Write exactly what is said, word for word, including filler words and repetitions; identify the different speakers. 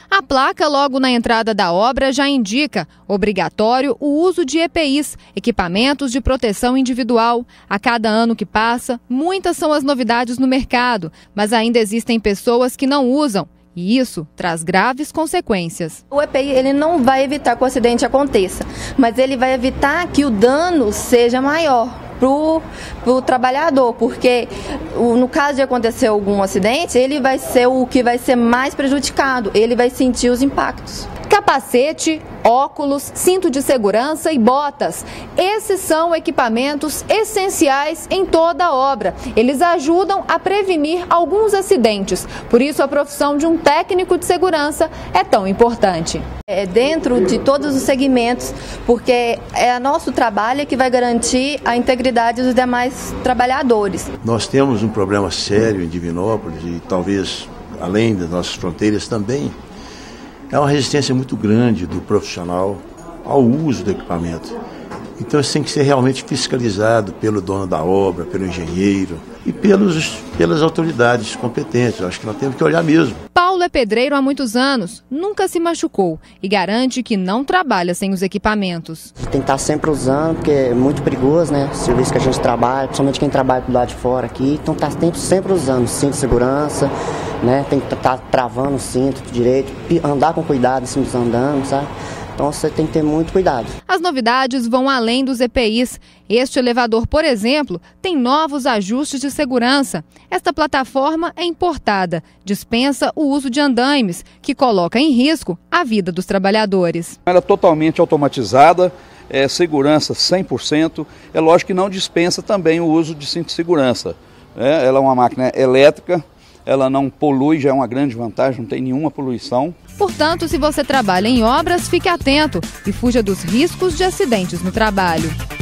Speaker 1: A placa logo na entrada da obra já indica obrigatório o uso de E P Is, equipamentos de proteção individual. A cada ano que passa, muitas são as novidades no mercado, mas ainda existem pessoas que não usam. E isso traz graves consequências.
Speaker 2: O E P I ele não vai evitar que o acidente aconteça, mas ele vai evitar que o dano seja maior para o trabalhador, porque no caso de acontecer algum acidente, ele vai ser o que vai ser mais prejudicado, ele vai sentir os impactos.
Speaker 1: Capacete, óculos, cinto de segurança e botas. Esses são equipamentos essenciais em toda a obra. Eles ajudam a prevenir alguns acidentes. Por isso, a profissão de um técnico de segurança é tão importante.
Speaker 2: É dentro de todos os segmentos, porque é nosso trabalho que vai garantir a integridade dos demais trabalhadores.
Speaker 3: Nós temos um problema sério em Divinópolis e talvez além das nossas fronteiras também. É uma resistência muito grande do profissional ao uso do equipamento. Então isso tem que ser realmente fiscalizado pelo dono da obra, pelo engenheiro e pelos, pelas autoridades competentes. Eu acho que nós temos que olhar mesmo.
Speaker 1: Paulo é pedreiro há muitos anos, nunca se machucou e garante que não trabalha sem os equipamentos.
Speaker 4: Tem que estar sempre usando, porque é muito perigoso, né? O serviço que a gente trabalha, principalmente quem trabalha do lado de fora aqui, então está sempre usando cinto de segurança, né? Tem que estar travando o cinto direito, andar com cuidado assim dos andando, sabe? Então você tem que ter muito cuidado.
Speaker 1: As novidades vão além dos E P Is. Este elevador, por exemplo, tem novos ajustes de segurança. Esta plataforma é importada, dispensa o uso de andaimes, que coloca em risco a vida dos trabalhadores.
Speaker 5: Ela é totalmente automatizada, é segurança cem por cento. É lógico que não dispensa também o uso de cinto de segurança. É, ela é uma máquina elétrica. Ela não polui, já é uma grande vantagem, não tem nenhuma poluição.
Speaker 1: Portanto, se você trabalha em obras, fique atento e fuja dos riscos de acidentes no trabalho.